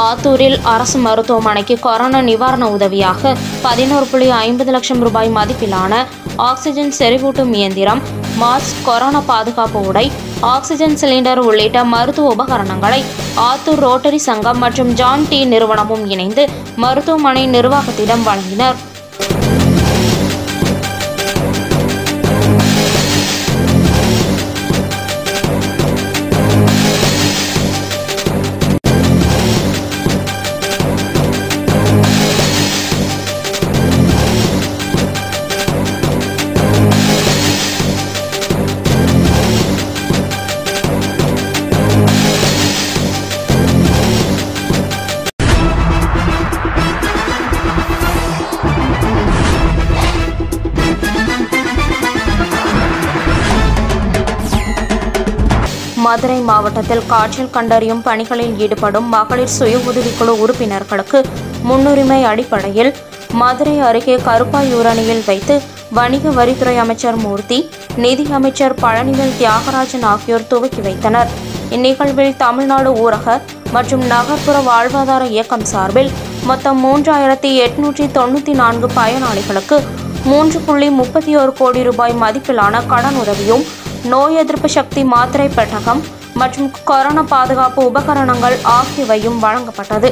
ஆத்தூரில் அரசு மருத்துவமனைக்கு கொரோனா நிவாரண உதவியாக 11.50 லட்சம் ரூபாய் மதிப்பிலான ஆக்சிஜன் செறிவூட்டும் இயந்திரம், மாஸ்க், கொரோனா பாதுகாப்பு உடை, ஆக்சிஜன் சிலிண்டர் உள்ளிட்ட மருத்துவ உபகரணங்களை ஆத்தூர் ரோட்டரி சங்கம் மற்றும் ஜான் டீ நிறுவனமும் இணைந்து மருத்துவமனை நிர்வாகத்திடம் வழங்கினர். மதுரை மாவட்டத்தில் காய்ச்சல் கண்டறியும் பணிகளில் ஈடுபடும் மகளிர் சுய உதவிக்குழு உறுப்பினர்களுக்கு முன்னுரிமை அடிப்படையில் மதுரை அருகே கருப்பாயூரணியில் வைத்து வணிக வரித்துறை அமைச்சர் மூர்த்தி, நிதி அமைச்சர் பழனிவேல் தியாகராஜன் ஆகியோர் துவக்கி வைத்தனர். இந்நிகழ்வில் தமிழ்நாடு ஊரக மற்றும் நகர்ப்புற வாழ்வாதார இயக்கம் சார்பில் மொத்தம் 3894 பயனாளிகளுக்கு 3.31 கோடி ரூபாய் மதிப்பிலான கடன் உதவியும், நோய் எதிர்ப்பு சக்தி மாத்திரை பெட்டகம் மற்றும் கொரோனா பாதுகாப்பு உபகரணங்கள் ஆகியவையும் வழங்கப்பட்டது.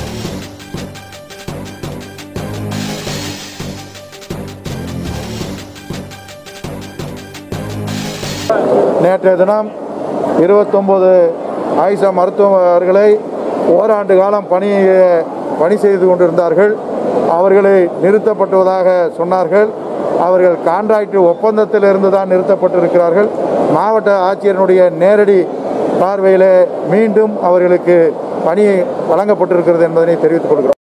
நேற்றைய தினம் 29 ஆயிஷா மருத்துவர்களை ஓராண்டு காலம் பணி செய்து கொண்டிருந்தார்கள். அவர்களை நிறுத்தப்பட்டுவதாக சொன்னார்கள். அவர்கள் கான்ட்ராக்ட் ஒப்பந்தத்திலிருந்து தான் நிறுத்தப்பட்டிருக்கிறார்கள். மாவட்ட ஆட்சியருடைய நேரடி பார்வையில் மீண்டும் அவர்களுக்கு பணி வழங்கப்பட்டிருக்கிறது என்பதனை தெரிவித்துக் கொள்கிறோம்.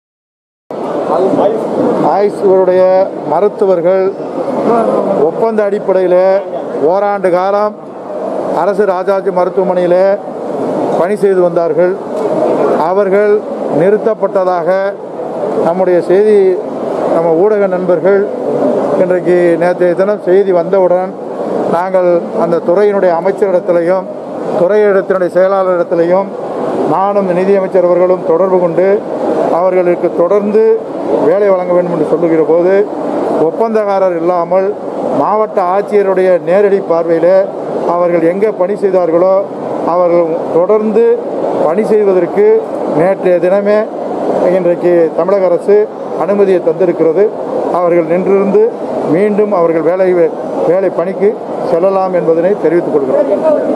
ஆயுஷ்வருடைய மருத்துவர்கள் ஒப்பந்த அடிப்படையில் ஓராண்டு காலம் அரசு ராஜாஜி மருத்துவமனையில் பணி செய்து வந்தார்கள். அவர்கள் நிறுத்தப்பட்டதாக நம்முடைய நம்ம ஊடக நண்பர்கள் இன்றைக்கு நேற்றைய தினம் செய்தி வந்தவுடன் நாங்கள் அந்த துறையினுடைய அமைச்சரிடத்திலையும் துறையிடத்தினுடைய செயலாளரிடத்திலையும் நானும் நிதியமைச்சர் அவர்களும் தொடர்பு கொண்டு அவர்களுக்கு தொடர்ந்து வேலை வழங்க வேண்டும் என்று சொல்லுகிற போது ஒப்பந்தக்காரர் இல்லாமல் மாவட்ட ஆட்சியருடைய நேரடி பார்வையில் அவர்கள் எங்கே பணி செய்தார்களோ அவர்கள் தொடர்ந்து பணி செய்வதற்கு நேற்றைய தினமே இன்றைக்கு தமிழக அரசு அனுமதியை தந்திருக்கிறது. அவர்கள் நின்றிருந்து மீண்டும் அவர்கள் வேலை பணிக்கு செல்லலாம் என்பதனை தெரிவித்துக் கொள்கிறோம்.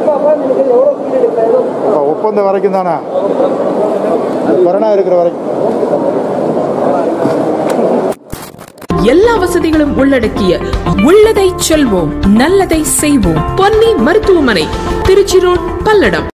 ஒப்பந்தம் வரைக்கும் தானே, கொரோனா இருக்கிற வரைக்கும். எல்லா வசதிகளும் உள்ளடக்கிய உள்ளதை செல்வோம், நல்லதை செய்வோம். பொன்னி மருத்துவமனை, திருச்சி ரோட், பல்லடம்.